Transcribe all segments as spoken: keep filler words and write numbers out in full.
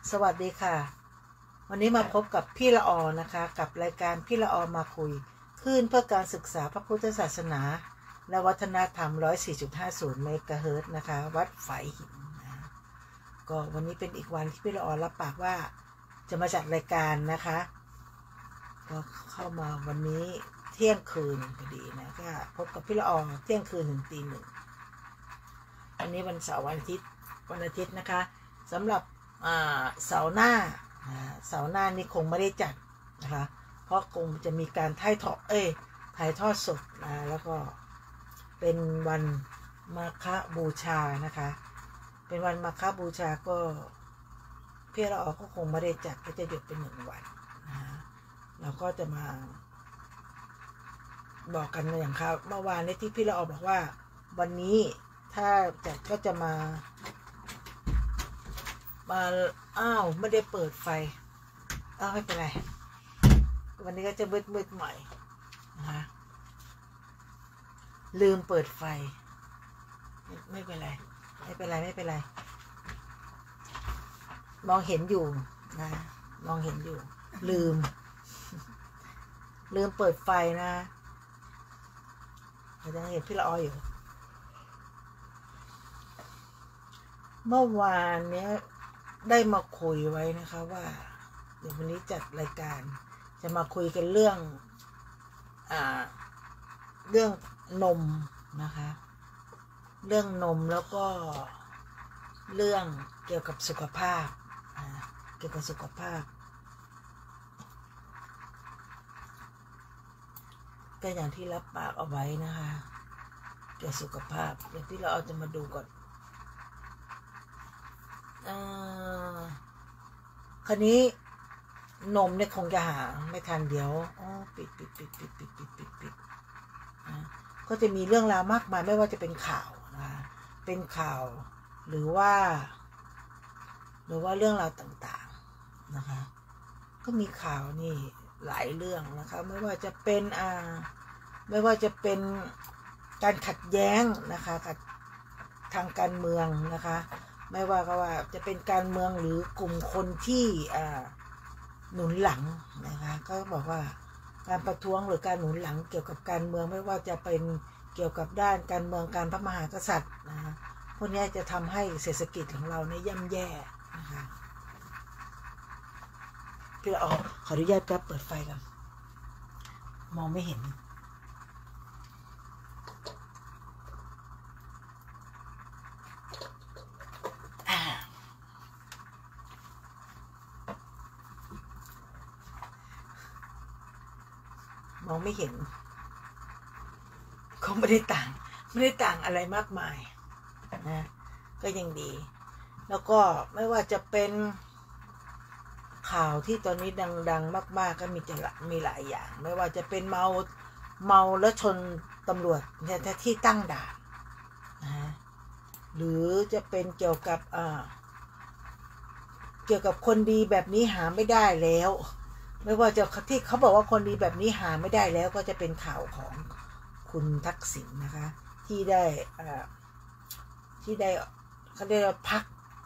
สวัสดีค่ะวันนี้มาพบกับพี่ละออนะคะกับรายการพี่ละออมาคุยคลื่นเพื่อการศึกษาพระพุทธศาสนาและวัฒนธรรม หนึ่งร้อยสี่จุดห้าศูนย์ เมกะเฮิรตซ์นะคะวัดฝายหินนะก็วันนี้เป็นอีกวันที่พี่ละออรับปากว่าจะมาจัดรายการนะคะก็เข้ามาวันนี้เที่ยงคืนพอดีนะก็พบกับพี่ละออเที่ยงคืนถึงตีหนึ่งวันนี้วันเสาร์วันอาทิตย์วันอาทิตย์นะคะสำหรับเสาร์หน้าเสาร์หน้านี้คงไม่ได้จัดนะคะเพราะคงจะมีการถ่ายทอดเอ้ยถ่ายทอดสดนะแล้วก็เป็นวันมาฆบูชานะคะเป็นวันมาฆบูชาก็พี่ละออก็คงไม่ได้จัดก็จะหยุดเป็นหนึ่งวันนะเราก็จะมาบอกกันอย่างครับเมื่อวานนี้ที่พี่ละออบอกว่าวันนี้ถ้าจัดก็จะมามาอ้าวไม่ได้เปิดไฟอ้าวไม่เป็นไรวันนี้ก็จะมืดมืดหน่อยนะคะลืมเปิดไฟไม่เป็นไรไม่เป็นไรไม่เป็นไรมองเห็นอยู่นะมองเห็นอยู่ลืมลืมเปิดไฟนะเราจะเห็นพี่ละอออยู่เมื่อวานเนี้ยได้มาคุยไว้นะคะว่าเดี๋ยววันนี้จัดรายการจะมาคุยกันเรื่องอ่าเรื่องนมนะคะเรื่องนมแล้วก็เรื่องเกี่ยวกับสุขภาพอ่าเกี่ยวกับสุขภาพก็อย่างที่รับปากเอาไว้นะคะเกี่ยวกับสุขภาพเดี๋ยวที่เราเอาจะมาดูก่อนคราวนี้นมเนี่ยคงจะหาไม่ทันเดี๋ยวอ๋อปิดปิดปิดปิดปิดปิดปิดปิดนะก็จะมีเรื่องราวมากมายไม่ว่าจะเป็นข่าวนะเป็นข่าวหรือว่าหรือว่าเรื่องราวต่างๆนะคะก็มีข่าวนี่หลายเรื่องนะคะไม่ว่าจะเป็นอ่าไม่ว่าจะเป็นการขัดแย้งนะคะกับทางการเมืองนะคะไม่ว่าก็ว่าจะเป็นการเมืองหรือกลุ่มคนที่หนุนหลังนะคะก็บอกว่าการประท้วงหรือการหนุนหลังเกี่ยวกับการเมืองไม่ว่าจะเป็นเกี่ยวกับด้านการเมืองการพระมหากษัตริย์นะคะพวกนี้จะทำให้เศรษฐกิจของเราเนี่ยย่ำแย่นะคะพี่อ๋อขออนุญาตแป๊บเปิดไฟกันมองไม่เห็นมองไม่เห็นเขาไม่ได้ต่างไม่ได้ต่างอะไรมากมายนะก็ยังดีแล้วก็ไม่ว่าจะเป็นข่าวที่ตอนนี้ดังๆมากๆก็มีจะมีหลายอย่างไม่ว่าจะเป็นเมาเมาแล้วชนตำรวจที่ตั้งด่านนะหรือจะเป็นเกี่ยวกับอ่าเกี่ยวกับคนดีแบบนี้หาไม่ได้แล้วไม่ว่าจะที่เขาบอกว่าคนดีแบบนี้หาไม่ได้แล้วก็จะเป็นข่าวของคุณทักษิณนะคะที่ได้ที่ได้เขาเรียกว่าพัก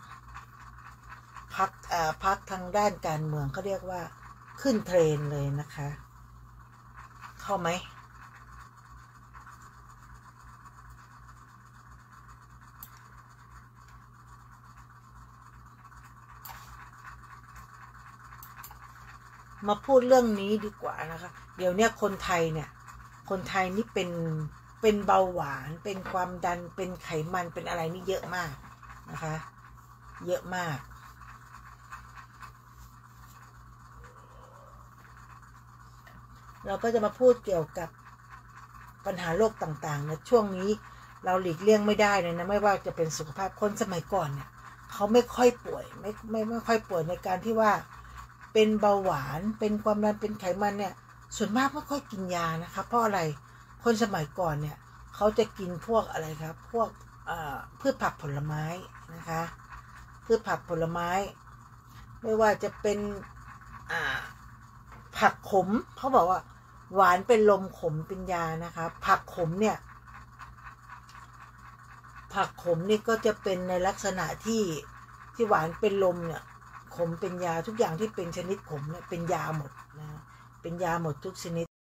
พักพักทางด้านการเมืองเขาเรียกว่าขึ้นเทรนเลยนะคะเข้าไหมมาพูดเรื่องนี้ดีกว่านะคะเดี๋ยวนี้คนไทยเนี่ยคนไทยนี่เป็นเป็นเบาหวานเป็นความดันเป็นไขมันเป็นอะไรนี่เยอะมากนะคะเยอะมากเราก็จะมาพูดเกี่ยวกับปัญหาโรคต่างๆนะช่วงนี้เราหลีกเลี่ยงไม่ได้เลยนะไม่ว่าจะเป็นสุขภาพคนสมัยก่อนเนี่ยเขาไม่ค่อยป่วยไม่ไม่ไม่ค่อยป่วยในการที่ว่าเป็นเบาหวานเป็นความดันเป็นไขมันเนี่ยส่วนมากไม่ค่อยกินยานะคะเพราะอะไรคนสมัยก่อนเนี่ยเขาจะกินพวกอะไรครับพวกพืชผักผลไม้นะคะพืชผักผลไม้ไม่ว่าจะเป็นผักขมเขาบอกว่าหวานเป็นลมขมเป็นยานะคะผักขมเนี่ยผักขมนี่ก็จะเป็นในลักษณะที่ที่หวานเป็นลมเนี่ยขมเป็นยาทุกอย่างที่เป็นชนิดขมเนี่ยเป็นยาหมดนะเป็นยาหมดทุกชนิด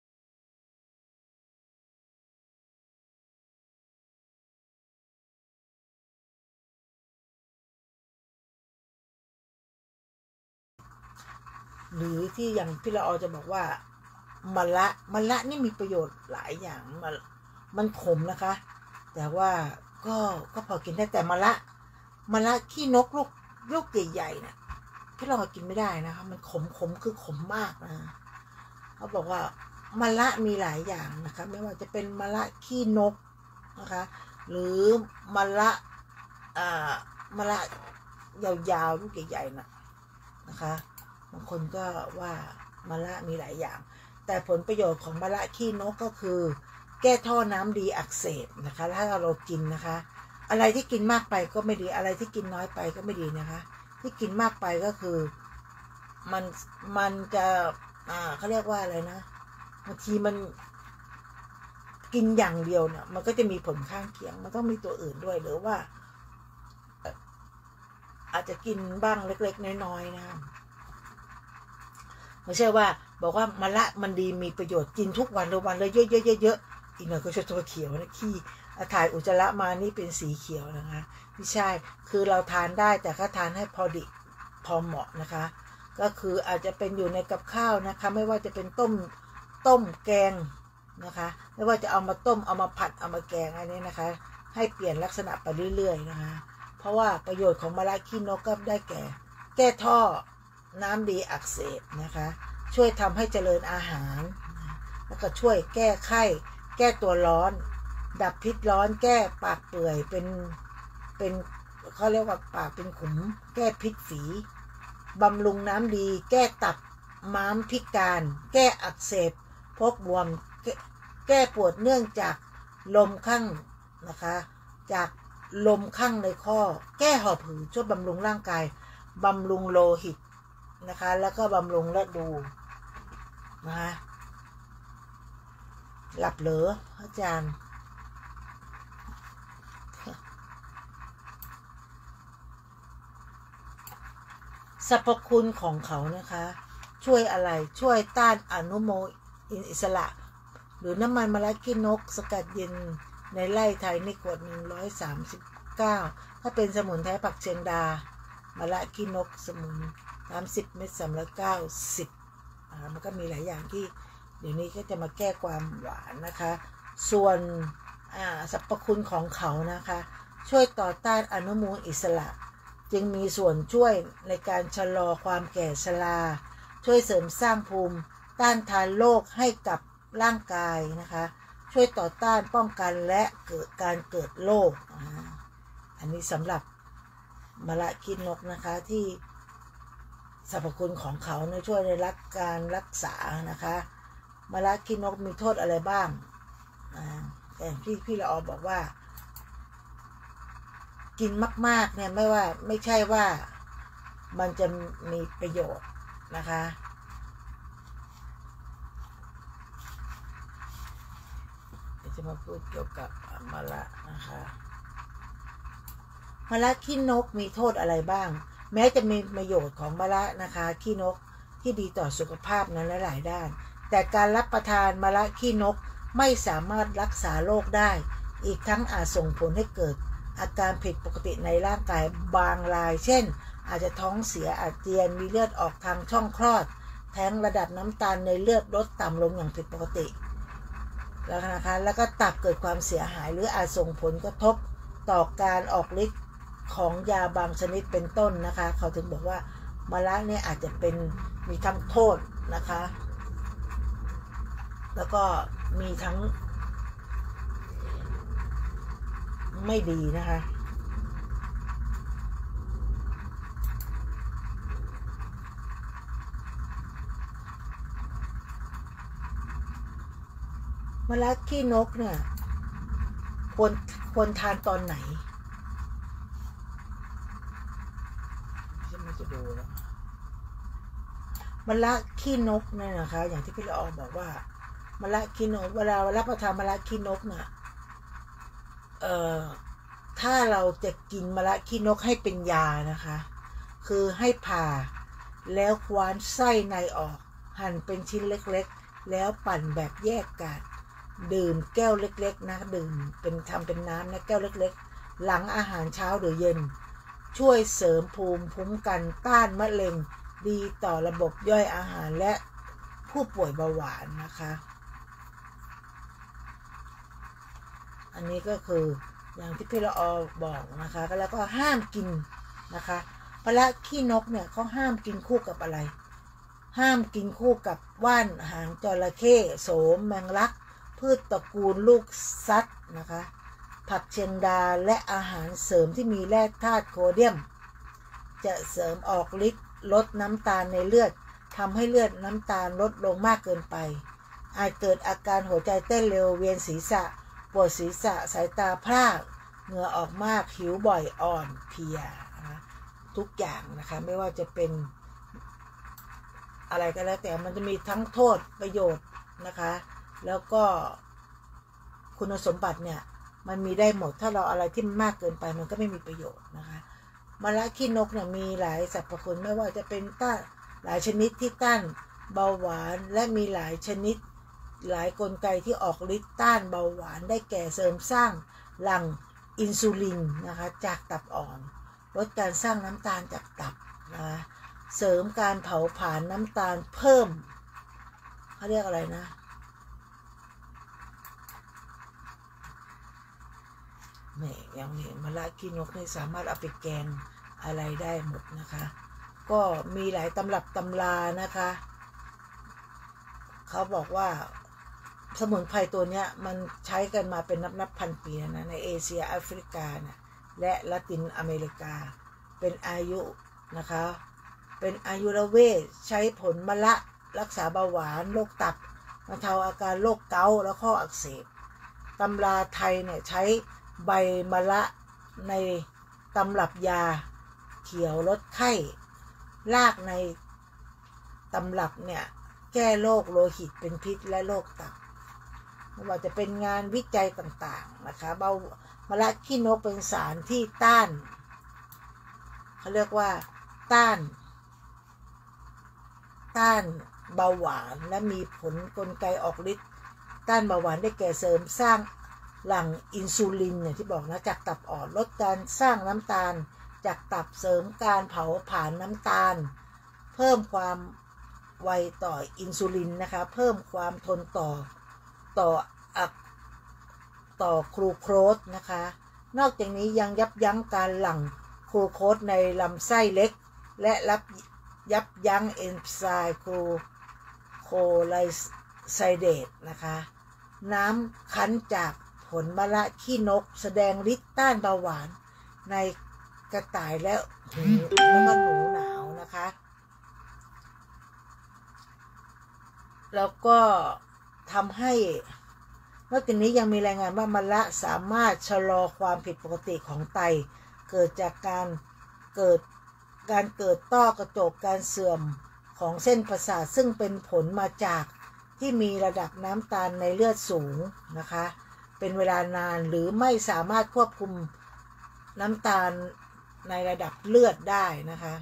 หรือที่อย่างพี่ละออจะบอกว่ามะละมะละนี่มีประโยชน์หลายอย่างมันมันขมนะคะแต่ว่าก็ก็พอกินได้แต่มะละมะละขี้นกลูกลูกใหญ่ๆเนี่ยพี่ละออกินไม่ได้นะคะมันขมขมคือขมมากนะเขาบอกว่ามะละมีหลายอย่างนะคะไม่ว่าจะเป็นมะละขี้นกนะคะหรือมะละอ่ามะละยาวๆลูกใหญ่ๆนะนะคะบางคนก็ว่ามะละมีหลายอย่างแต่ผลประโยชน์ของมะละขี้นกก็คือแก้ท่อน้ำดีอักเสบนะคะถ้าเรากินนะคะอะไรที่กินมากไปก็ไม่ดีอะไรที่กินน้อยไปก็ไม่ดีนะคะที่กินมากไปก็คือมันมันจะอ่าเขาเรียกว่าอะไรนะบางทีมันกินอย่างเดียวเนี่ยมันก็จะมีผลข้างเคียงมันต้องมีตัวอื่นด้วยหรือว่าอาจจะกินบ้างเล็กๆน้อยๆนะไม่ใช่ว่าบอกว่ามะละมันดีมีประโยชน์กินทุกวันทุกวันเลยเยอะๆๆๆอีกหน่อยก็จะตัวเขียวนะขี้ถ่ายอุจจาระมานี่เป็นสีเขียวนะคะไม่ใช่คือเราทานได้แต่ก็ทานให้พอดีพอเหมาะนะคะก็คืออาจจะเป็นอยู่ในกับข้าวนะคะไม่ว่าจะเป็นต้มต้มแกงนะคะไม่ว่าจะเอามาต้มเอามาผัดเอามาแกงอันนี้นะคะให้เปลี่ยนลักษณะไปเรื่อยๆนะคะเพราะว่าประโยชน์ของมะละขี้นกก็ได้แก่แก้ท่อน้ำดีอักเสบนะคะช่วยทำให้เจริญอาหารแล้วก็ช่วยแก้ไข้แก้ตัวร้อนดับพิษร้อนแก้ปากเปื่อยเป็นเป็นเขาเรียกว่าปากเป็นขุมแก้พิษฝีบำรุงน้ำดีแก้ตับม้ามพิการแก้อักเสบพกบวมแก้ปวดเนื่องจากลมข้างนะคะจากลมข้างในข้อแก้หอบหืดช่วยบำรุงร่างกายบำรุงโลหิตนะคะแล้วก็บำรุงเลือดดูนะคะหลับเหรออาจารย์สรรพคุณของเขานะคะช่วยอะไรช่วยต้านอนุมูลอิสระหรือน้ำมันมะละขี้นกสกัดเย็นในไร่ไทยในขวดหนึ่งร้อยสามสิบเก้าถ้าเป็นสมุนไพรผักเชียงดามะละขี้นกสมุนสามสิบเม็ดสามร้อยเก้าสิบอ่ามันก็มีหลายอย่างที่เดี๋ยวนี้ก็จะมาแก้ความหวานนะคะส่วนอ่าสรรพคุณของเขานะคะช่วยต่อต้านอนุมูลอิสระจึงมีส่วนช่วยในการชะลอความแก่ชราช่วยเสริมสร้างภูมิต้านทานโรคให้กับร่างกายนะคะช่วยต่อต้านป้องกันและเกิดการเกิดโรคอันนี้สำหรับมะละขี้นกนะคะที่สรรพคุณของเขาเนี่ยช่วยในรักการรักษานะคะมะละขี้นกมีโทษอะไรบ้างแต่พี่พี่ละออบอกว่ากินมากๆเนี่ยไม่ว่าไม่ใช่ว่ามันจะมีประโยชน์นะคะจะมาพูดเกี่ยวกับมะละนะคะมะละขี้นกมีโทษอะไรบ้างแม้จะมีประโยชน์ของมะละนะคะขี้นกที่ดีต่อสุขภาพนั้นหลายด้านแต่การรับประทานมะละขี้นกไม่สามารถรักษาโรคได้อีกทั้งอาจส่งผลให้เกิดอาการผิดปกติในร่างกายบางรายเช่นอาจจะท้องเสียอาเจียนมีเลือดออกทางช่องคลอดแท้งระดับน้ำตาลในเลือดลดต่ำลงอย่างผิดปกติแล้วนะคะแล้วก็ตับเกิดความเสียหายหรืออาจส่งผลกระทบต่อการออกฤทธิ์ของยาบางชนิดเป็นต้นนะคะเขาถึงบอกว่ามะละเนี่ยอาจจะเป็นมีทั้งโทษนะคะแล้วก็มีทั้งไม่ดีนะคะมะละขี้นกเนี่ยควรควรทานตอนไหนฉันไม่จะดูแล้วมะละขี้นกเนี่ยนะคะอย่างที่พี่ละออบอกว่ามะละขี้นกเวลารับประทานมะละขี้นกเนี่ยเอ่อถ้าเราจะกินมะละขี้นกให้เป็นยานะคะคือให้ผ่าแล้วคว้านไส้ในออกหั่นเป็นชิ้นเล็กๆแล้วปั่นแบบแยกกากดื่มแก้วเล็กๆนะดื่มเป็นทำเป็นน้ำนะแก้วเล็กๆหลังอาหารเช้าหรือเย็นช่วยเสริมภูมิคุ้มกันต้านมะเร็งดีต่อระบบย่อยอาหารและผู้ป่วยเบาหวานนะคะอันนี้ก็คืออย่างที่พี่ละออบอกนะคะแล้วก็ห้ามกินนะคะมะระขี้นกเนี่ยเขาห้ามกินคู่กับอะไรห้ามกินคู่กับว่านหางจระเข้โสมแมงลักพืชตระกูลลูกซัดนะคะผักเชียงดาและอาหารเสริมที่มีแร่ธาตุโคเดียมจะเสริมออกฤทธิ์ลดน้ำตาลในเลือดทำให้เลือดน้ำตาลลดลงมากเกินไปอาจเกิดอาการหัวใจเต้นเร็วเวียนศีรษะปวดศีรษะสายตาพร่าเหงื่อออกมากหิวบ่อยอ่อนเพลียนะทุกอย่างนะคะไม่ว่าจะเป็นอะไรก็แล้วแต่มันจะมีทั้งโทษประโยชน์นะคะแล้วก็คุณสมบัติเนี่ยมันมีได้หมดถ้าเราอะไรที่มันมากเกินไปมันก็ไม่มีประโยชน์นะคะมะระขี้นกเนี่ยมีหลายสรรพคุณไม่ว่าจะเป็นต้านหลายชนิดที่ต้านเบาหวานและมีหลายชนิดหลายกลไกที่ออกฤทธิ์ต้านเบาหวานได้แก่เสริมสร้างหลั่งอินซูลินนะคะจากตับอ่อนลดการสร้างน้ำตาลจากตับนะคะเสริมการเผาผลาญน้ำตาลเพิ่มเขาเรียกอะไรนะนี่อย่างนี้มะระขี้นกนี่สามารถเอาไปแกงอะไรได้หมดนะคะก็มีหลายตำรับตำรานะคะเขาบอกว่าสมุนไพรตัวเนี้ยมันใช้กันมาเป็นนับนับพันปีนะในเอเชียแอฟริกานะและละตินอเมริกาเป็นอายุนะคะเป็นอายุรเวทใช้ผลมะระรักษาเบาหวานโรคตับบรรเทาอาการโรคเกาต์และข้ออักเสบตำราไทยเนี่ยใช้ใบมะระในตำรับยาเขียวลดไข้รากในตำรับเนี่ยแก้โรคโลหิตเป็นพิษและโรคตับไม่ว่าจะเป็นงานวิจัยต่างๆนะคะเบามะระขี้นกเป็นสารที่ต้านเขาเรียกว่าต้านต้านเบาหวานและมีผลกลไกออกฤทธิ์ต้านเบาหวานได้แก่เสริมสร้างหลั่งอินซูลินอย่างที่บอกนะจากตับอ่อนลดการสร้างน้ำตาลจากตับเสริมการเผาผลาญน้ำตาลเพิ่มความไวต่ออินซูลินนะคะเพิ่มความทนต่อต่ออักต่อกลูโคสนะคะนอกจากนี้ยังยับยั้งการหลั่งกลูโคสในลำไส้เล็กและรับยับยั้งเอนไซม์กลูโคไลไซเดตนะคะน้ำคั้นจากผลมะระขี้นกแสดงฤทธิ์ต้านเบาหวานในกระต่ายและหูแล้วก็หนูหนาวนะคะแล้วก็ทำให้นอกจากนี้ยังมีรายงานว่ามะระสามารถชะลอความผิดปกติของไตเกิดจากการเกิดการเกิดต้อกระจกการเสื่อมของเส้นประสาทซึ่งเป็นผลมาจากที่มีระดับน้ำตาลในเลือดสูงนะคะเป็นเวลานานหรือไม่สามารถควบคุมน้ำตาลในระดับเลือดได้นะคะ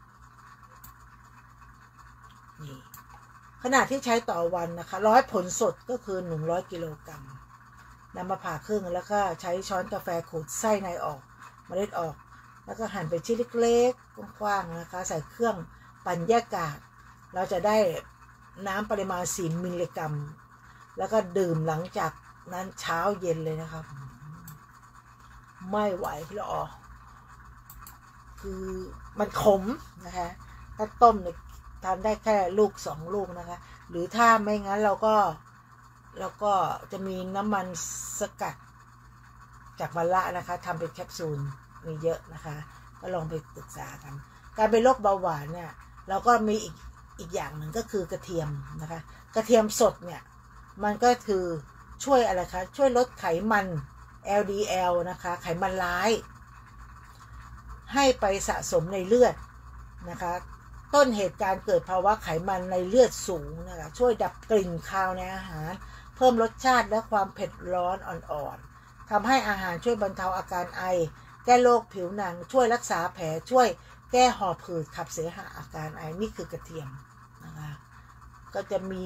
นี่ขนาดที่ใช้ต่อวันนะคะร้อยผลสดก็คือหนึ่งร้อยกิโลกรัมนำมาผ่าครึ่งแล้วก็ใช้ช้อนกาแฟขูดไส้ในออกเมล็ดออกแล้วก็หั่นเป็นชิ้นเล็กๆกว้างๆนะคะใส่เครื่องปั่นแยกกากเราจะได้น้ำปริมาณสี่มิลลิกรัมแล้วก็ดื่มหลังจากนั้นเช้าเย็นเลยนะครับไม่ไหวพี่ละออคือมันขมนะคะถ้าต้มเนี่ยทานได้แค่ลูกสองลูกนะคะหรือถ้าไม่งั้นเราก็เราก็จะมีน้ำมันสกัดจากมะระนะคะทำเป็นแคปซูลมีเยอะนะคะก็ลองไปศึกษากันการเป็นโรคเบาหวานเนี่ยเราก็มีอีกอีกอย่างหนึ่งก็คือกระเทียมนะคะกระเทียมสดเนี่ยมันก็คือช่วยอะไรคะช่วยลดไขมัน แอล ดี แอล นะคะไขมันร้ายให้ไปสะสมในเลือดนะคะต้นเหตุการเกิดภาวะไขมันในเลือดสูงนะคะช่วยดับกลิ่นคาวในอาหารเพิ่มรสชาติและความเผ็ดร้อนอ่อนๆทำให้อาหารช่วยบรรเทาอาการไอแก้โรคผิวหนังช่วยรักษาแผลช่วยแก้หอบหืดขับเสมหะอาการไอนี่คือกระเทียมนะคะก็จะมี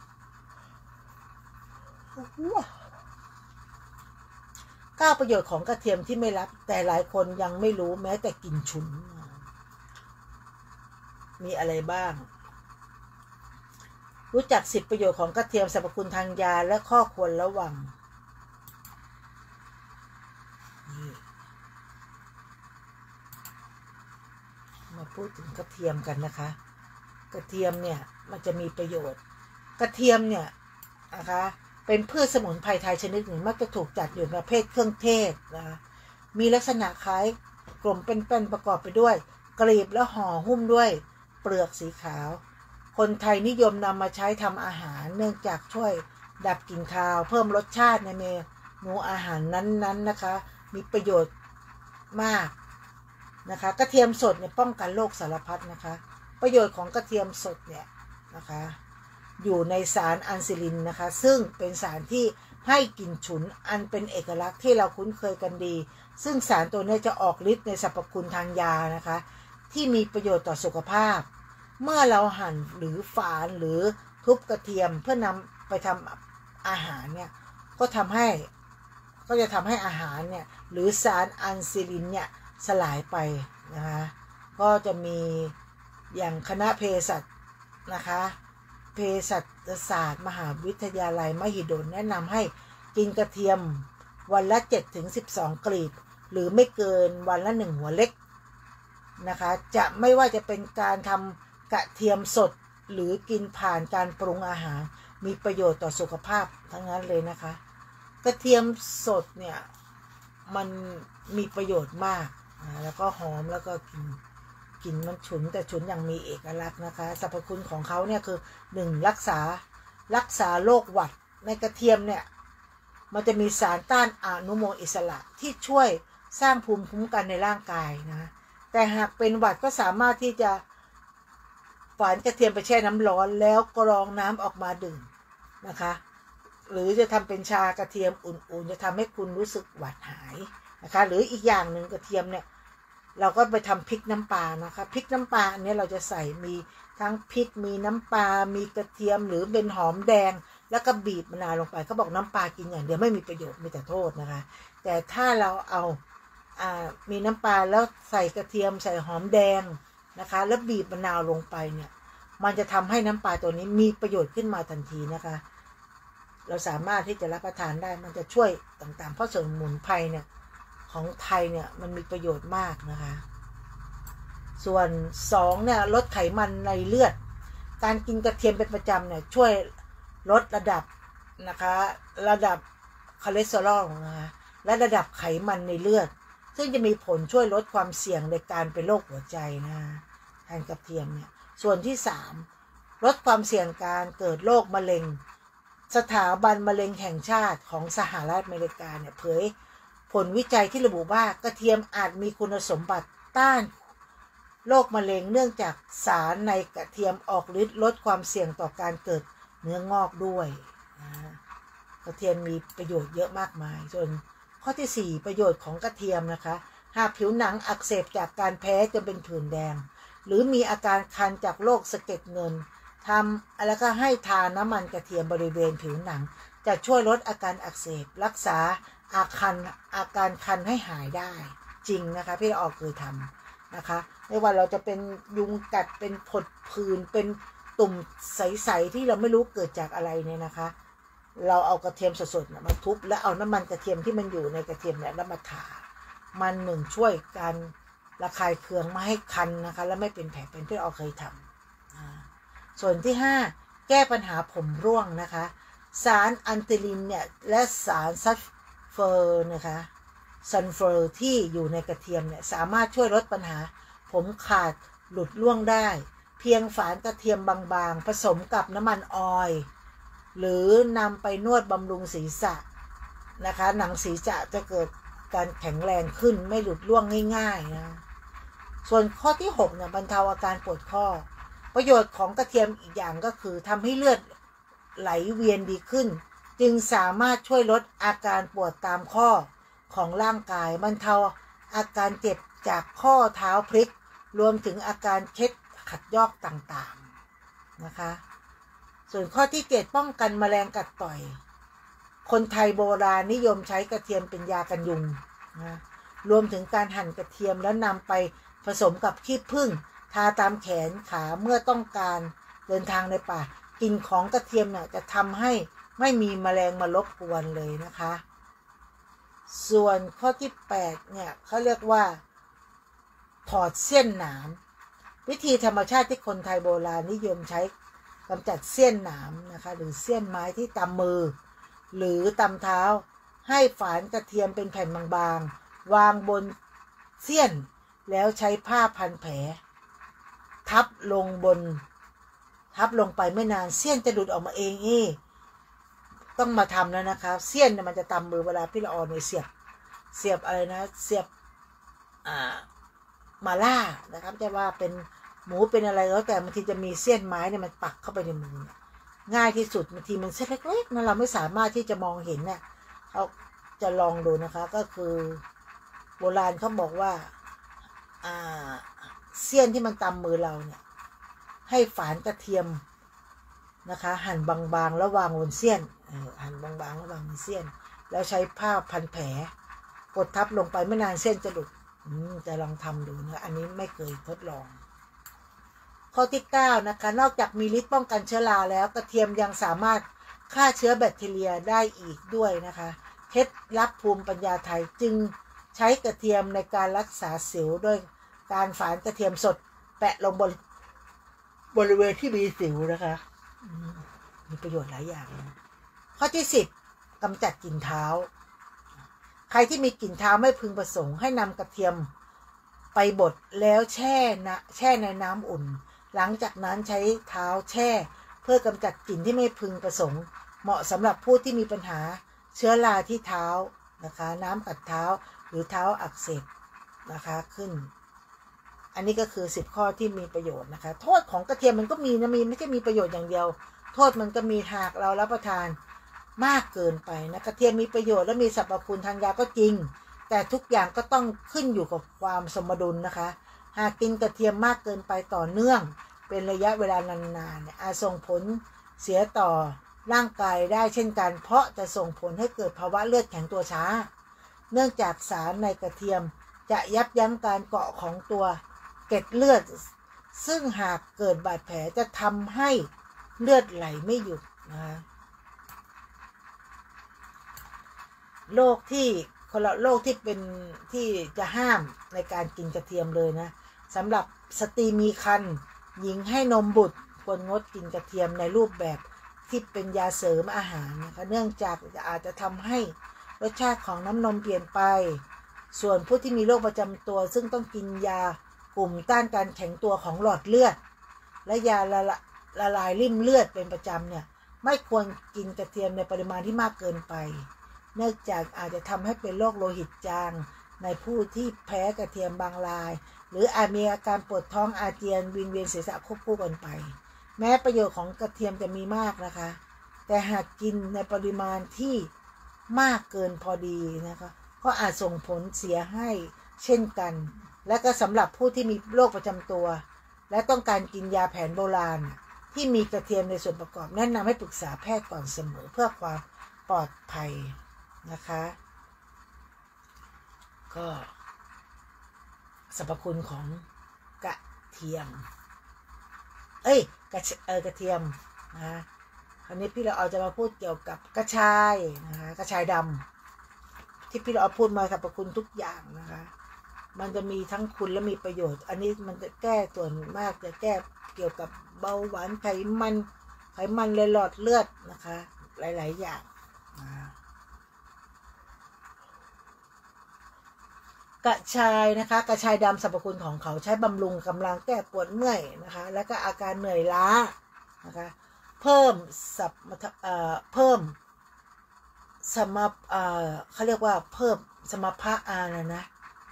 เก้าประโยชน์ของกระเทียมที่ไม่รับแต่หลายคนยังไม่รู้แม้แต่กลิ่นฉุนมีอะไรบ้างรู้จักสิบประโยชน์ของกระเทียมสรรพคุณทางยาและข้อควรระวังมาพูดถึงกระเทียมกันนะคะกระเทียมเนี่ยมันจะมีประโยชน์กระเทียมเนี่ยนะคะเป็นพืชสมุนไพรไทยชนิดหนึ่งมักจะถูกจัดอยู่ในประเภทเครื่องเทศนะคะมีลักษณะคล้ายกลมเป็นๆประกอบไปด้วยกลีบและห่อหุ้มด้วยเปลือกสีขาวคนไทยนิยมนำมาใช้ทำอาหารเนื่องจากช่วยดับกลิ่นคาวเพิ่มรสชาติในเมนูอาหารนั้นๆ น, นะคะมีประโยชน์มากนะคะกระเทียมสดเนี่ยป้องกันโรคสารพัดนะคะประโยชน์ของกระเทียมสดเนี่ยนะคะอยู่ในสารอันซิลินนะคะซึ่งเป็นสารที่ให้กลิ่นฉุนอันเป็นเอกลักษณ์ที่เราคุ้นเคยกันดีซึ่งสารตัวนี้จะออกฤทธิ์ในสรรพคุณทางยานะคะที่มีประโยชน์ต่อสุขภาพเมื่อเราหั่นหรือฝานหรือทุบกระเทียมเพื่อนำไปทำอาหารเนี่ยก็ทำให้ก็จะทำให้อาหารเนี่ยหรือสารอันซิลินเนี่ยสลายไปนะคะก็จะมีอย่างคณะเภสัชนะคะเภสัชศาสตร์มหาวิทยาลัยมหิดลแนะนำให้กินกระเทียมวันละ เจ็ดถึงสิบสอง กลีบหรือไม่เกินวันละหนึ่งหัวเล็กนะคะจะไม่ว่าจะเป็นการทำกระเทียมสดหรือกินผ่านการปรุงอาหารมีประโยชน์ต่อสุขภาพทั้งนั้นเลยนะคะกระเทียมสดเนี่ยมันมีประโยชน์มากแล้วก็หอมแล้วก็กินกลิ่นมันฉุนแต่ฉุนอย่างมีเอกลักษณ์นะคะสรรพคุณของเขาเนี่ยคือหนึ่งรักษารักษาโรคหวัดในกระเทียมเนี่ยมันจะมีสารต้านอนุมูลอิสระที่ช่วยสร้างภูมิคุ้มกันในร่างกายนะแต่หากเป็นหวัดก็สามารถที่จะฝานกระเทียมไปแช่น้ำร้อนแล้วกรองน้ำออกมาดื่มนะคะหรือจะทำเป็นชากระเทียมอุ่นๆจะทำให้คุณรู้สึกหวัดหายนะคะหรืออีกอย่างหนึ่งกระเทียมเนี่ยเราก็ไปทำพริกน้ำปลานะคะพริกน้ำปลาอันนี้เราจะใส่มีทั้งพริกมีน้ำปลามีกระเทียมหรือเป็นหอมแดงแล้วก็บีบมะนาวลงไปเขาบอกน้ำปลากินอย่างเดียวไม่มีประโยชน์มีแต่โทษนะคะแต่ถ้าเราเอาอ่ามีน้ำปลาแล้วใส่กระเทียมใส่หอมแดงนะคะแล้วบีบมะนาวลงไปเนี่ยมันจะทำให้น้ำปลาตัวนี้มีประโยชน์ขึ้นมาทันทีนะคะเราสามารถที่จะรับประทานได้มันจะช่วยต่างๆเพราะสมุนไพรเนี่ยของไทยเนี่ยมันมีประโยชน์มากนะคะส่วนสองเนี่ยลดไขมันในเลือดการกินกระเทียมเป็นประจำเนี่ยช่วยลดระดับนะคะระดับคอเลสเตอรอลนะคะและระดับไขมันในเลือดซึ่งจะมีผลช่วยลดความเสี่ยงในการเป็นโรคหัวใจนะทานกระเทียมเนี่ยส่วนที่สามลดความเสี่ยงการเกิดโรคมะเร็งสถาบันมะเร็งแห่งชาติของสหรัฐอเมริกาเนี่ยเผยผลวิจัยที่ระบุว่ากระเทียมอาจมีคุณสมบัติต้านโรคมะเร็งเนื่องจากสารในกระเทียมออกฤทธิ์ลดความเสี่ยงต่อการเกิดเนื้องอกด้วยนะกระเทียมมีประโยชน์เยอะมากมายส่วนข้อที่สี่ประโยชน์ของกระเทียมนะคะหากผิวหนังอักเสบจากการแพ้จนเป็นผื่นแดงหรือมีอาการคันจากโรคสะเก็ดเงินทำแล้วก็ให้ทาน้ำมันกระเทียมบริเวณผิวหนังจะช่วยลดอาการอักเสบรักษาอาการอาการคันให้หายได้จริงนะคะพี่ละออเคยทำนะคะไม่ว่าเราจะเป็นยุงกัดเป็นผดผื่นเป็นตุ่มใสๆที่เราไม่รู้เกิดจากอะไรเนี่ยนะคะเราเอากระเทียมสดๆมาทุบแล้วเอาน้ำมันกระเทียมที่มันอยู่ในกระเทียมเนี่ยแล้วมาทามันหนึ่งช่วยการระคายเคืองไม่ให้คันนะคะและไม่เป็นแผลเป็นที่เราเคยทำส่วนที่ห้าแก้ปัญหาผมร่วงนะคะสารอันติลินเนี่ยและสารซัลเฟอร์นะคะซัลเฟอร์ที่อยู่ในกระเทียมเนี่ยสามารถช่วยลดปัญหาผมขาดหลุดร่วงได้เพียงฝานกระเทียมบางๆผสมกับน้ำมันออยล์หรือนำไปนวดบำรุงศีรษะนะคะหนังศีรษะจะเกิดการแข็งแรงขึ้นไม่หลุดร่วงง่ายๆนะส่วนข้อที่หกเนี่ยบรรเทาอาการปวดข้อประโยชน์ของกระเทียมอีกอย่างก็คือทำให้เลือดไหลเวียนดีขึ้นจึงสามารถช่วยลดอาการปวดตามข้อของร่างกายบรรเทาอาการเจ็บจากข้อเท้าพลิกรวมถึงอาการเช็ดขัดยอกต่างๆนะคะส่วนข้อที่เจ็ดป้องกันแมลงกัดต่อยคนไทยโบราณนิยมใช้กระเทียมเป็นยากันยุงนะรวมถึงการหั่นกระเทียมแล้วนำไปผสมกับขี้ผึ้งทาตามแขนขาเมื่อต้องการเดินทางในป่ากลิ่นของกระเทียมเนี่ยจะทำให้ไม่มีแมลงมารบกวนเลยนะคะส่วนข้อที่แปดเนี่ยเขาเรียกว่าถอดเสี้ยนหนามวิธีธรรมชาติที่คนไทยโบราณนิยมใช้กำจัดเสี้ยนหนามนะคะหรือเสี้ยนไม้ที่ตำมือหรือตำเท้าให้ฝานกระเทียมเป็นแผ่นบางๆวางบนเสี้ยนแล้วใช้ผ้าพันแผลทับลงบนทับลงไปไม่นานเสี้ยนจะหลุดออกมาเองอีต้องมาทำแล้วนะคะเสี้ยนเนี่ยมันจะตำมือเวลาพี่ละออนเนี่ยเสียบเสียบอะไรนะเสียบอ่ามาล่านะครับจะว่าเป็นหมูเป็นอะไรแล้วแต่บางทีจะมีเสี้ยนไม้เนี่ยมันปักเข้าไปในมือง่ายที่สุดบางทีมันเส้นเล็กๆนะเราไม่สามารถที่จะมองเห็นเนี่ยเขาจะลองดูนะคะก็คือโบราณเขาบอกว่าอ่าเสี้ยนที่มันตำมือเราเนี่ยให้ฝานกระเทียมนะคะหั่นบางๆแล้ววางบนเสี้ยนหั่นบางๆแล้ววางบนเสี้ยนแล้วใช้ผ้าพันแผลกดทับลงไปไม่นานเส้นจะหลุดจะลองทำดูนะอันนี้ไม่เคยทดลองข้อที่เก้านะคะนอกจากมีฤทธิ์ป้องกันเชื้อราแล้วกระเทียมยังสามารถฆ่าเชื้อแบคทีเรียได้อีกด้วยนะคะเคล็ดลับภูมิปัญญาไทยจึงใช้กระเทียมในการรักษาสิวด้วยการฝานกระเทียมสดแปะลงบนบริเวณที่มีสิวนะคะมีประโยชน์หลายอย่างนะข้อที่สิบกำจัดกลิ่นเท้าใครที่มีกลิ่นเท้าไม่พึงประสงค์ให้นำกระเทียมไปบดแล้วแช่นะแช่ในน้ำอุ่นหลังจากนั้นใช้เท้าแช่เพื่อกำจัดกลิ่นที่ไม่พึงประสงค์เหมาะสำหรับผู้ที่มีปัญหาเชื้อราที่เท้านะคะน้ำกัดเท้าหรือเท้าอักเสบนะคะขึ้นอันนี้ก็คือสิบข้อที่มีประโยชน์นะคะโทษของกระเทียมมันก็มีนะมีไม่ใช่มีประโยชน์อย่างเดียวโทษมันก็มีหากเรารับประทานมากเกินไปนะกระเทียมมีประโยชน์และมีสรรพคุณทางยาก็จริงแต่ทุกอย่างก็ต้องขึ้นอยู่กับความสมดุลนะคะหากกินกระเทียมมากเกินไปต่อเนื่องเป็นระยะเวลานานๆเนี่ยอาจส่งผลเสียต่อร่างกายได้เช่นกันเพราะจะส่งผลให้เกิดภาวะเลือดแข็งตัวช้าเนื่องจากสารในกระเทียมจะยับยั้งการเกาะของตัวเกล็ดเลือดซึ่งหากเกิดบาดแผลจะทำให้เลือดไหลไม่หยุดนะคะโรคที่คนละโรคที่เป็นที่จะห้ามในการกินกระเทียมเลยนะสำหรับสตรีมีครรภ์หญิงให้นมบุตรควรงดกินกระเทียมในรูปแบบที่เป็นยาเสริมอาหารนะคะเนื่องจากอาจจะทำให้รสชาติของน้ำนมเปลี่ยนไปส่วนผู้ที่มีโรคประจำตัวซึ่งต้องกินยากลุ่มต้านการแข็งตัวของหลอดเลือดและยาละละลายริ่มเลือดเป็นประจำเนี่ยไม่ควรกินกระเทียมในปริมาณที่มากเกินไปเนื่องจากอาจจะทำให้เป็นโรคโลหิตจางในผู้ที่แพ้กระเทียมบางรายหรืออาจมีอาการปวดท้องอาเจียนวิงเวียนศีรษะควบคู่กันไปแม้ประโยชน์ของกระเทียมจะมีมากนะคะแต่หากกินในปริมาณที่มากเกินพอดีนะคะก็อาจส่งผลเสียให้เช่นกันและก็สำหรับผู้ที่มีโรคประจำตัวและต้องการกินยาแผนโบราณที่มีกระเทียมในส่วนประกอบแนะนำให้ปรึกษาแพทย์ก่อนเสมอเพื่อความปลอดภัยนะคะก็สรรพคุณของกระเทียมเอ้ยกระเออกระเทียมนะคราวนี้พี่เราเอาจะมาพูดเกี่ยวกับกระชายนะคะกระชายดำที่พี่เราเอาพูดมาสรรพคุณทุกอย่างนะคะมันจะมีทั้งคุณและมีประโยชน์อันนี้มันจะแก้ส่วนมากจะแก้เกี่ยวกับเบาหวานไขมันไขมันในหลอดเลือดนะคะหลายๆอย่างกระชายนะคะกระชายดำสรรพคุณของเขาใช้บำรุงกำลังแก้ปวดเมื่อยนะคะแล้วก็อาการเหนื่อยล้านะคะเพิ่มสับเอ่อเพิ่มสมรรถเอ่อเขาเรียกว่าเพิ่มสมรรถภาพอะไรนะ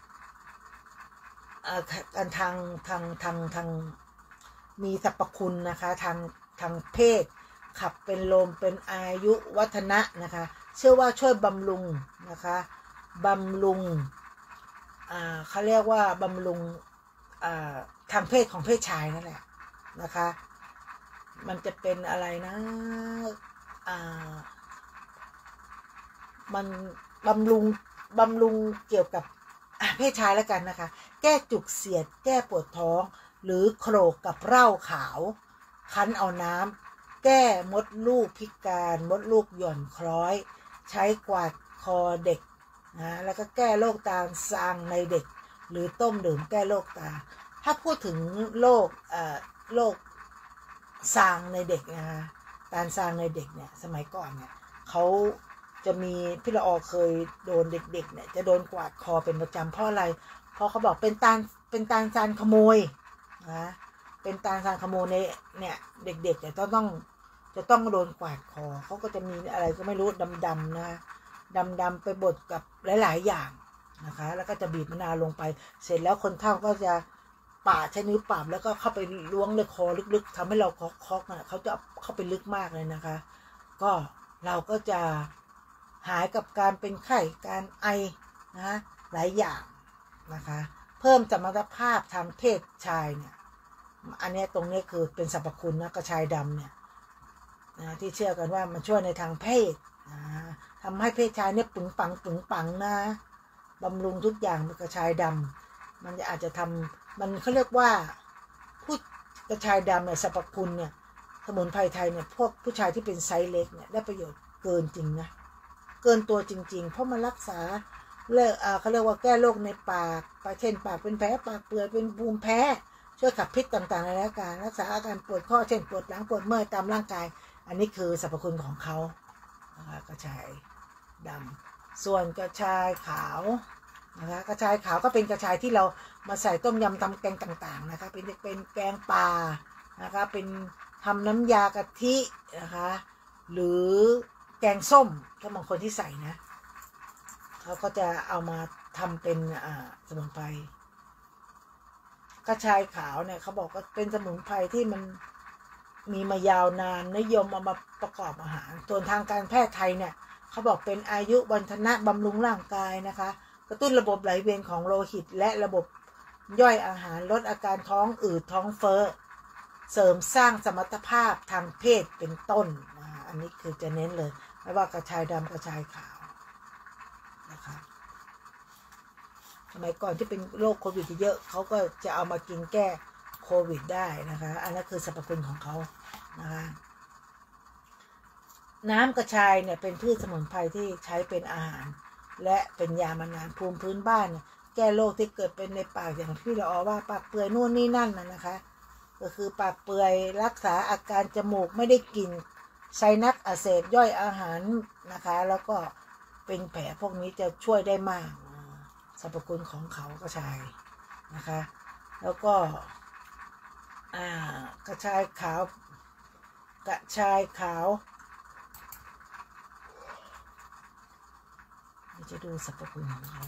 การทางทางทางทางมีสรรพคุณนะคะทางทางเพศขับเป็นลมเป็นอายุวัฒนะนะคะเชื่อว่าช่วยบำรุงนะคะบำรุงอ่าเขาเรียกว่าบำรุงทางเพศของเพศชายนั่นแหละนะคะมันจะเป็นอะไรนะมันบำรุงบำรุงเกี่ยวกับเพศชายแล้วกันนะคะแก้จุกเสียดแก้ปวดท้องหรือโขลกกับเหล้าขาวคั้นเอาน้ำแก้มดลูกพิการมดลูกหย่อนคล้อยใช้กวาดคอเด็กนะแล้วก็แก้โรคตาซางในเด็กหรือต้มดื่มแก้โรคตาถ้าพูดถึงโรคเอ่อโรคซางในเด็กนะคะตาซางในเด็กเนี่ยสมัยก่อนเนี่ยเขาจะมีพี่ละออเคยโดนเด็กๆเนี่ยจะโดนกวาดคอเป็นประจำเพราะอะไรเพราะเขาบอกเป็นตาเป็นตาซานขโมยนะเป็นตาซานขโมยในเนี่ยเด็กๆเนี่ยต้องต้องจะต้องโดนกวาดคอเขาก็จะมีอะไรก็ไม่รู้ดำๆนะดำๆไปบดกับหลายๆอย่างนะคะแล้วก็จะบีบมะนาวลงไปเสร็จแล้วคนเฒ่าก็จะปาดใช้นิ้วปาดแล้วก็เข้าไปล้วงในคอลึกๆทำให้เราเคาะๆนะเขาจะเข้าไปลึกมากเลยนะคะก็เราก็จะหายกับการเป็นไข้การไอนะหลายอย่างนะคะเพิ่มสมรรถภาพทางเพศชายเนี่ยอันนี้ตรงนี้คือเป็นสรรพคุณนะกระชายดำเนี่ยนะที่เชื่อกันว่ามันช่วยในทางเพศนะทำให้เพศชายเนี่ยปึงปังปึงปังนะบำรุงทุกอย่างเป็นกระชายดำมันจะอาจจะทำมันเขาเรียกว่าผู้กระชายดำเนี่ยสรรพคุณเนี่ยสมุนไพรไทยเนี่ยพวกผู้ชายที่เป็นไซส์เล็กเนี่ยได้ประโยชน์เกินจริงนะเกินตัวจริงๆเพราะมันรักษาเลิกอ่าเขาเรียกว่าแก้โรคในปากปากเช่นปากเป็นแผลปากเปื่อยเป็นภูมิแพ้ช่วยขับพิษต่างๆในร่างกายรักษาอาการปวดข้อเช่นปวดหลังปวดเมื่อยตามร่างกายอันนี้คือสรรพคุณของเขานะคะกระชายดำส่วนกระชายขาวนะคะกระชายขาวก็เป็นกระชายที่เรามาใส่ต้มยำทำแกงต่างๆนะคะเป็นเป็นแกงปลานะคะเป็นทำน้ำยากะทินะคะหรือแกงส้มถ้าบางคนที่ใส่นะเขาก็จะเอามาทำเป็นอ่าสมุนไพรกระชายขาวเนี่ยเขาบอกว่าเป็นสมุนไพรที่มันมีมายาวนานนิยมเอามาประกอบอาหารส่วนทางการแพทย์ไทยเนี่ยเขาบอกเป็นอายุวันทนะบำรุงร่างกายนะคะกระตุ้นระบบไหลเวียนของโลหิตและระบบย่อยอาหารลดอาการท้องอืดท้องเฟ้อเสริมสร้างสมรรถภาพทางเพศเป็นต้นนะอันนี้คือจะเน้นเลยไม่ว่ากระชายดำกระชายขาวนะคะสมัยก่อนที่เป็นโรคโควิดเยอะเขาก็จะเอามากินแก้โควิดได้นะคะอันนั้นคือสรรพคุณของเขานะคะน้ำกระชายเนี่ยเป็นพืชสมุนไพรที่ใช้เป็นอาหารและเป็นยามานานภูมิพื้นบ้านเนี่ยแก้โรคที่เกิดเป็นในปากอย่างที่เราเอาว่าปากเปื่อยนู่นนี่นั่นนะนะคะก็คือปากเปื่อยรักษาอาการจมูกไม่ได้กลิ่นไซนัสอักเสบย่อยอาหารนะคะแล้วก็เป็นแผลพวกนี้จะช่วยได้มากสรรพคุณของเขากระชายนะคะแล้วก็อ่ากระชายขาวกระชายขาวจะดูสรรพคุณของเขา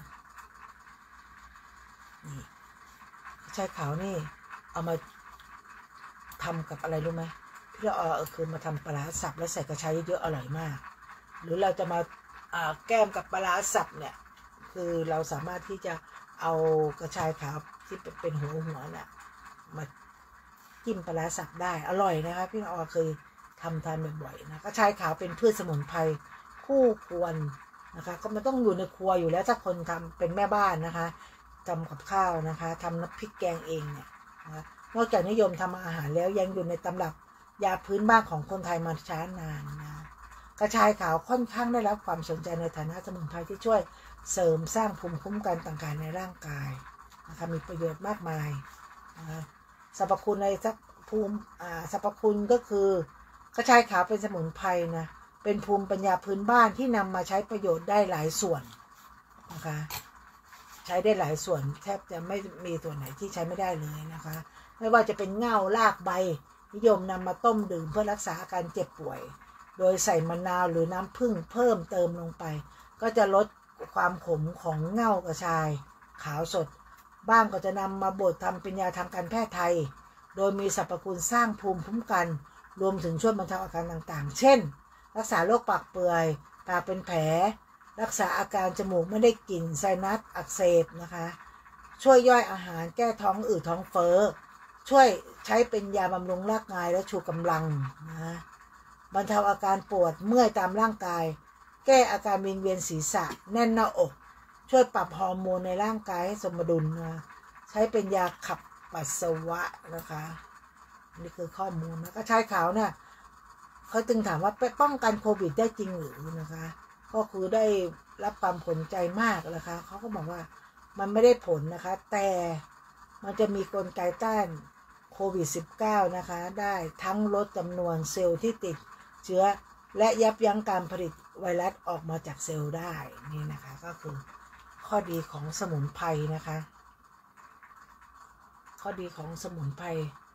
นี่กระชายขาวนี่เอามาทำกับอะไรรู้ไหมพี่เราเอาคือมาทำปลาร้าสับแล้วใส่กระชายเยอะๆอร่อยมากหรือเราจะมาแก้มกับปลาร้าสับเนี่ยคือเราสามารถที่จะเอากระชายขาวที่เป็นหัวหัวเนี่ยมาจิ้มปลาร้าสับได้อร่อยนะคะพี่เราเคยทำทานบ่อยๆนะกระชายขาวเป็นพืชสมุนไพรคู่ควรนะคะก็มันต้องอยู่ในครัวอยู่แล้วถ้าคนทำเป็นแม่บ้านนะคะทำกับข้าวนะคะทำน้ำพริกแกงเองเนี่ยนะนอกจากนิยมทำอาหารแล้วยังอยู่ในตำรับยาพื้นบ้านของคนไทยมาช้านานนะกระชายขาวค่อนข้างได้รับความสนใจในฐานะสมุนไพรที่ช่วยเสริมสร้างภูมิคุ้มกันต่างๆในร่างกายนะคะมีประโยชน์มากมายนะคะสรรพคุณในภูมิอ่าสรรพคุณก็คือกระชายขาวเป็นสมุนไพรนะเป็นภูมิปัญญาพื้นบ้านที่นำมาใช้ประโยชน์ได้หลายส่วนนะคะใช้ได้หลายส่วนแทบจะไม่มีส่วนไหนที่ใช้ไม่ได้เลยนะคะไม่ว่าจะเป็นเง่ารากใบนิยมนำมาต้มดื่มเพื่อรักษาอาการเจ็บป่วยโดยใส่มะนาวหรือน้ำผึ้งเพิ่มเติมลงไปก็จะลดความขมของเง่ากระชายขาวสดบ้างก็จะนำมาบดทำเป็นยาทางการแพทย์ไทยโดยมีสรรพคุณสร้างภูมิคุ้มกันรวมถึงช่วยบรรเทาอาการต่างๆเช่นรักษาโรคปากเปื่อยปากเป็นแผลรักษาอาการจมูกไม่ได้กลิ่นไซนัสอักเสบนะคะช่วยย่อยอาหารแก้ท้องอืดท้องเฟ้อช่วยใช้เป็นยาบำรุงร่างกายและชูกำลังนะบรรเทาอาการปวดเมื่อยตามร่างกายแก้อาการวิงเวียนศีรษะแน่นหน้าอกช่วยปรับฮอร์โมนในร่างกายให้สมดุลนะใช้เป็นยาขับปัสสาวะนะคะนี่คือข้อมูลนะกระชายขาวเนี่ยเขาจึงถามว่าไปป้องกันโควิดได้จริงหรือนะคะก็คือได้รับความสนใจมากนะคะเขาก็บอกว่ามันไม่ได้ผลนะคะแต่มันจะมีกลไกต้านโควิด สิบเก้า นะคะได้ทั้งลดจำนวนเซลล์ที่ติดเชื้อและยับยั้งการผลิตไวรัสออกมาจากเซลล์ได้นี่นะคะก็คือข้อดีของสมุนไพรนะคะข้อดีของสมุนไพร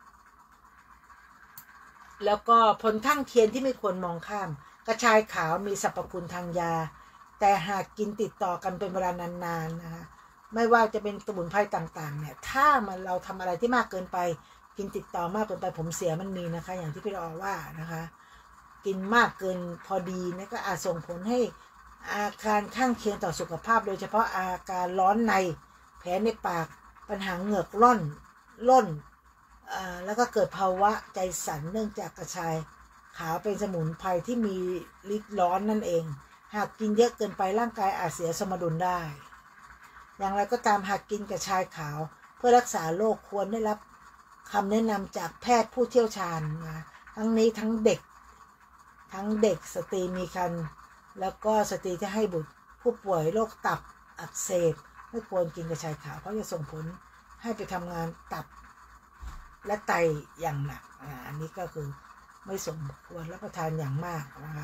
แล้วก็ผลข้างเคียงที่ไม่ควรมองข้ามกระชายขาวมีสรรพคุณทางยาแต่หากกินติดต่อกันเป็นเวลานานๆนะคะไม่ว่าจะเป็นสมุนไพรต่างๆเนี่ยถ้ามันเราทำอะไรที่มากเกินไปกินติดต่อมากเกินไปผมเสียมันมีนะคะอย่างที่พี่รอว่านะคะกินมากเกินพอดีนะก็อาจส่งผลให้อาการข้างเคียงต่อสุขภาพโดยเฉพาะอาการร้อนในแผลในปากปัญหาเหงือกร่อนล่นแล้วก็เกิดภาวะใจสั่นเนื่องจากกระชายขาวเป็นสมุนไพรที่มีฤทธิ์ร้อนนั่นเองหากกินเยอะเกินไปร่างกายอาจเสียสมดุลได้อย่างไรก็ตามหากกินกระชายขาวเพื่อรักษาโรคควรได้รับคำแนะนำจากแพทย์ผู้เชี่ยวชาญนะทั้งนี้ทั้งเด็กทั้งเด็กสตรีมีครรภ์แล้วก็สตรีที่ให้บุตรผู้ป่วยโรคตับอักเสบไม่ควรกินกระชายขาวเพราะจะส่งผลให้ไปทำงานตับและไตอย่างหนักอันนี้ก็คือไม่สมควรรับประทานอย่างมากนะคะ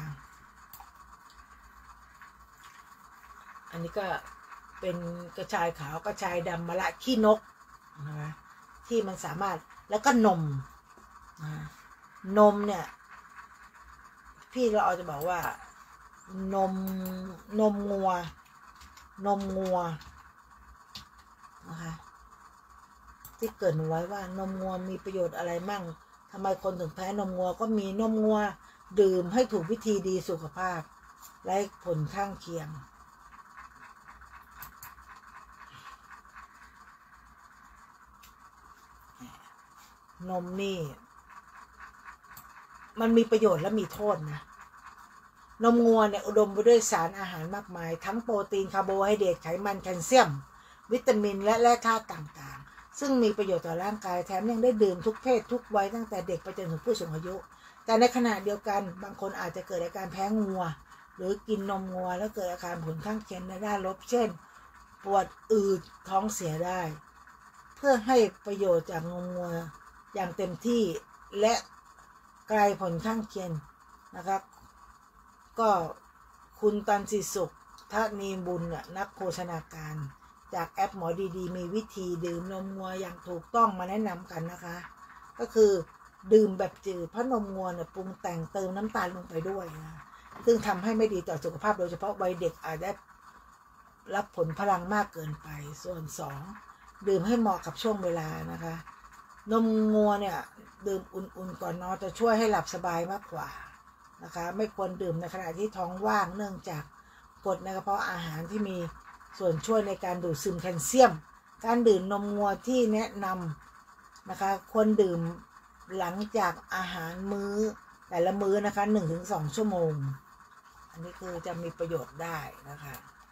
อันนี้ก็เป็นกระชายขาวกระชายดำมะละขี้นกนะคะที่มันสามารถแล้วก็นมนะนมเนี่ยพี่เราจะบอกว่านมนมงัวนมงัวนะคะที่เกิดไว้ว่านมงัวมีประโยชน์อะไรมั่งทำไมคนถึงแพ้นมงัวก็มีนมงัวดื่มให้ถูกวิธีดีสุขภาพและผลข้างเคียงนมนี่มันมีประโยชน์และมีโทษนะนมงัวเนี่ยอุดมไปด้วยสารอาหารมากมายทั้งโปรตีนคาร์โบไฮเดรตไขมันแคลเซียมวิตามินและแร่ธาตุต่างๆซึ่งมีประโยชน์ต่อร่างกายแถมยังได้ดื่มทุกเพศทุกวัยตั้งแต่เด็กไปจนถึงผู้สูงอายุแต่ในขณะเดียวกันบางคนอาจจะเกิดอาการแพ้งัวหรือกินนมงัวแล้วเกิดอาการผลข้างเคียงในด้านลบเช่นปวดอืดท้องเสียได้เพื่อให้ประโยชน์จากนมงัวอย่างเต็มที่และไกลผลข้างเคียงนะครับก็คุณตันสิสุขทัศนีบุญนักโภชนาการจากแอปหมอดีๆมีวิธีดื่มนมงัวอย่างถูกต้องมาแนะนำกันนะคะก็คือดื่มแบบจืดเพราะนมงัวเนี่ยปรุงแต่งเติมน้ำตาลลงไปด้วยนะซึ่งทำให้ไม่ดีต่อสุขภาพโดยเฉพาะวัยเด็กอาจได้รับผลพลังมากเกินไปส่วนสองดื่มให้เหมาะกับช่วงเวลานะคะนมงัวเนี่ยดื่มอุ่นๆก่อนนอนจะช่วยให้หลับสบายมากกว่านะคะไม่ควรดื่มในขณะที่ท้องว่างเนื่องจากกรดในกระเพาะอาหารที่มีส่วนช่วยในการดูดซึมแคลเซียมการดื่มนมงัวที่แนะนำนะคะควรดื่มหลังจากอาหารมื้อแต่ละมื้อนะคะ หนึ่งถึงสอง ชั่วโมงอันนี้คือจะมีประโยชน์ได้นะคะ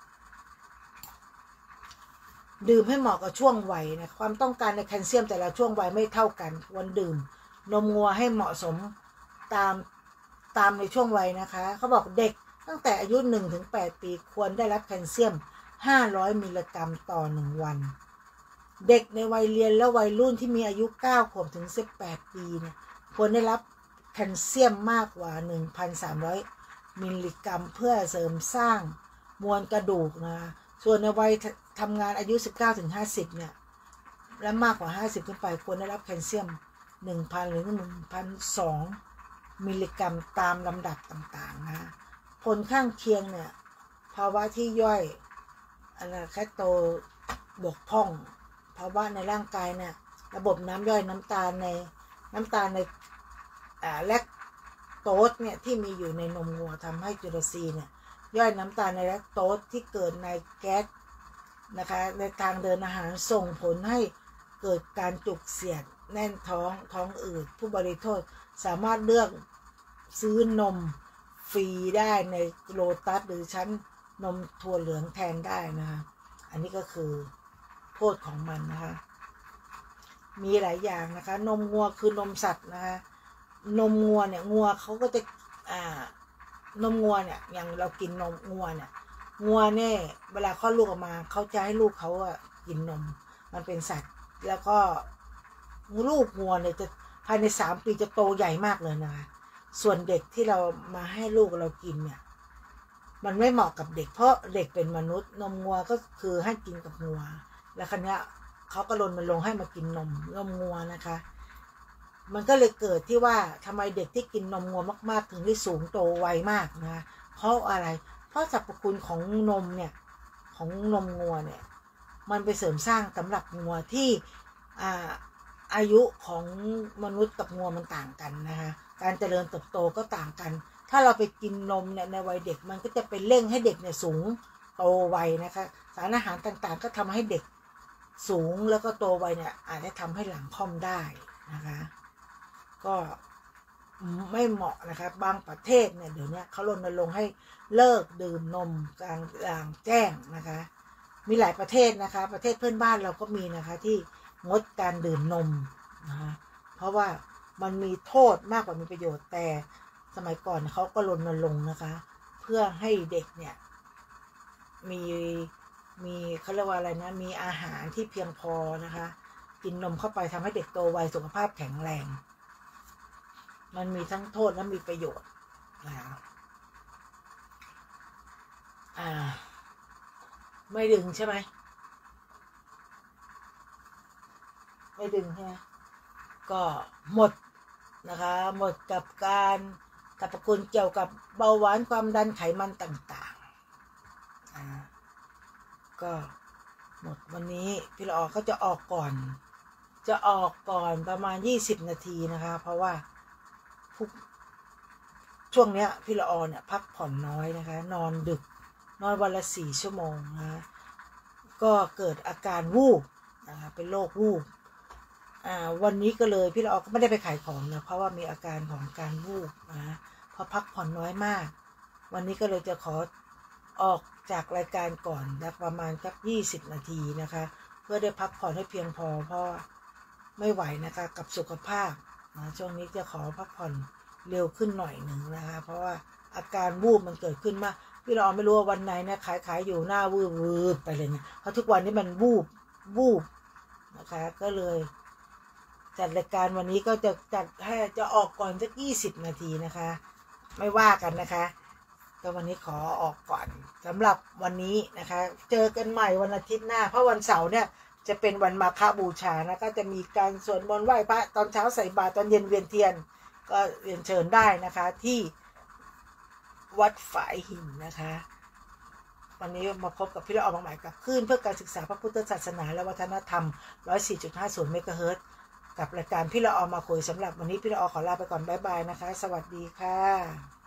ดื่มให้เหมาะกับช่วงวัยนะความต้องการในแคลเซียมแต่ละช่วงวัยไม่เท่ากันควรดื่มนมงัวให้เหมาะสมตามตามในช่วงวัยนะคะเขาบอกเด็กตั้งแต่อายุ หนึ่งถึงแปด ปีควรได้รับแคลเซียมห้าร้อยมิลลิกรัมต่อหนึ่งวันเด็กในวัยเรียนและวัยรุ่นที่มีอายุเก้าขวบถึงสิบแปดปีเนี่ยควรได้รับแคลเซียมมากกว่า หนึ่งพันสามร้อย มิลลิกรัมเพื่อเสริมสร้างมวลกระดูกนะส่วนในวัยทำงานอายุสิบเก้าถึงห้าสิบเนี่ยและมากกว่าห้าสิบขึ้นไปควรได้รับแคลเซียม หนึ่งพัน หรือ หนึ่งพันสองร้อย มิลลิกรัมตามลำดับต่างๆนะผลข้างเคียงเนี่ยภาวะที่ย่อยอะนาแคโตบกพร่องภาวะในร่างกายเนี่ยระบบน้ำย่อยน้ำตาลในน้ำตาลในอ่าแลคโตสเนี่ยที่มีอยู่ในนมงัวทำให้จุลทรีย์เนี่ยย่อยน้ำตาลในแลคโตสที่เกิดในแก๊สนะคะในทางเดินอาหารส่งผลให้เกิดการจุกเสียดแน่นท้องท้องอืดผู้บริโภคสามารถเลือกซื้อนมฟรีได้ในโลตัสหรือชั้นนมถั่วเหลืองแทนได้นะคะอันนี้ก็คือโทษของมันนะคะมีหลายอย่างนะคะนมงัวคือนมสัตว์นะคะนมงัวเนี่ยงัวเขาก็จะอ่านมงัวเนี่ยอย่างเรากินนมงัวเนี่ยงัวเนี่ยเวลาคลอดลูกออกมาเขาจะให้ลูกเขาอะกินนมมันเป็นสัตว์แล้วก็ลูกงัวเนี่ยจะภายในสามปีจะโตใหญ่มากเลยนะคะส่วนเด็กที่เรามาให้ลูกเรากินเนี่ยมันไม่เหมาะกับเด็กเพราะเด็กเป็นมนุษย์นมงัวก็คือให้กินกับงัวแล้วครั้งนี้เขาก็รณรงค์ให้มากินนมนมงัวนะคะมันก็เลยเกิดที่ว่าทำไมเด็กที่กินนมงัวมากๆถึงได้สูงโตไวมากนะเพราะอะไรเพราะสรรพคุณของนมเนี่ยของนมงัวเนี่ยมันไปเสริมสร้างสำหรับงัวที่อ่าอายุของมนุษย์กับงัวมันต่างกันนะคะการเจริญเติบโตก็ต่างกันถ้าเราไปกินนมเนี่ยในวัยเด็กมันก็จะเป็นเร่งให้เด็กเนี่ยสูงโตไวนะคะสารอาหารต่างๆก็ทำให้เด็กสูงแล้วก็โตไวเนี่ยอาจจะทำให้หลังค่อมได้นะคะก็ไม่เหมาะนะคะบางประเทศเนี่ยเดี๋ยวนี้เขารณรงค์ให้เลิกดื่มนมกลางกลางแจ้งนะคะมีหลายประเทศนะคะประเทศเพื่อนบ้านเราก็มีนะคะที่งดการดื่มนมนะคะเพราะว่ามันมีโทษมากกว่ามีประโยชน์แต่สมัยก่อนเขาก็รณรงค์นะคะเพื่อให้เด็กเนี่ยมีมีเขาเรียกว่าอะไรนะมีอาหารที่เพียงพอนะคะกินนมเข้าไปทำให้เด็กโตไวสุขภาพแข็งแรงมันมีทั้งโทษและมีประโยชน์นะอ่าไม่ดึงใช่ไหมไม่ดึงใช่ไหมก็หมดนะคะหมดกับการสรรพคุณเกี่ยวกับเบาหวานความดันไขมันต่างๆอ่าก็หมดวันนี้พี่ละออก็จะออกก่อนจะออกก่อนประมาณยี่สิบนาทีนะคะเพราะว่าช่วงเนี้ยพี่ละออเนี่ยพักผ่อนน้อยนะคะนอนดึกนอนวันละสี่ชั่วโมงนะก็เกิดอาการวูบนะคะเป็นโรควูบอ่าวันนี้ก็เลยพี่ละออก็ไม่ได้ไปขายของนะเพราะว่ามีอาการของการวูบนะเพราะพักผ่อนน้อยมากวันนี้ก็เลยจะขอออกจากรายการก่อนนะประมาณสักยี่สิบนาทีนะคะเพื่อได้พักผ่อนให้เพียงพอเพราะไม่ไหวนะคะกับสุขภาพนะช่วงนี้จะขอพักผ่อนเร็วขึ้นหน่อยหนึ่งนะคะเพราะว่าอาการวูบมันเกิดขึ้นมากพี่เราไม่รู้ว่าวันไหนนะขายขายอยู่หน้าวืบวืบไปเลยเนี่ยเพราะทุกวันนี้มันวูบวูบนะคะก็เลยจัดรายการวันนี้ก็จะจัดให้จะออกก่อนสักยี่สิบนาทีนะคะไม่ว่ากันนะคะก็วันนี้ขอออกก่อนสำหรับวันนี้นะคะเจอกันใหม่วันอาทิตย์หน้าเพราะวันเสาร์เนี่ยจะเป็นวันมาฆบูชานะก็จะมีการสวดมนต์ไหว้พระตอนเช้าใส่บาตรตอนเย็นเวียนเทียนก็เรียนเชิญได้นะคะที่วัดฝายหินนะคะวันนี้มาพบกับพี่ละออใหม่กับคลื่นเพื่อการศึกษาพระพุทธศาสนาและวัฒนธรรม หนึ่งร้อยสี่จุดห้าศูนย์ เมกะเฮิรตซ์กับรายการพี่ละออมาคุยสำหรับวันนี้พี่ละออขอลาไปก่อนบ๊ายบายนะคะสวัสดีค่ะ